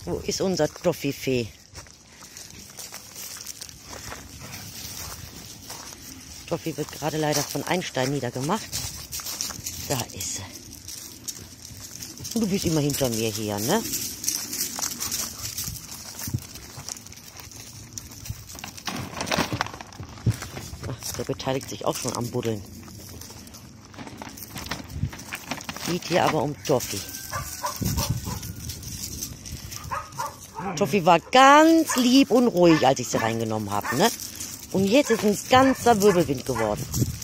Wo ist unser Toffifee? Toffi wird gerade leider von Einstein niedergemacht. Da ist sie. Und du bist immer hinter mir hier, ne? Ach, der beteiligt sich auch schon am Buddeln. Geht hier aber um Toffi. Toffi war ganz lieb und ruhig, als ich sie reingenommen habe, ne? Und jetzt ist ein ganzer Wirbelwind geworden.